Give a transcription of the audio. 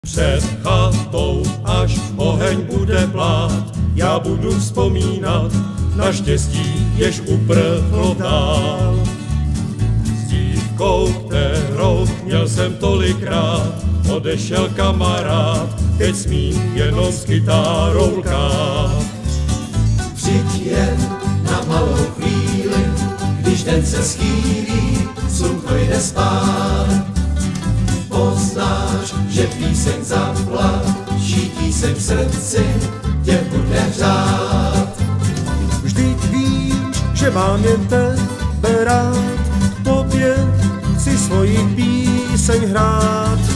Před chatou, až oheň bude plát, já budu vzpomínat na štěstí, jež uprchlo dál. S dívkou, kterou měl jsem tolikrát, odešel kamarád, teď smím jenom s kytárou lkát. Přijď jen na malou chvíli, když den se schýlí, slunko jde spát. Poznáš, že píseň zaplaší, tíseň v srdci tě bude hřát. Vždyť víš, že mám jen tebe rád, tobě chci svoji píseň hrát.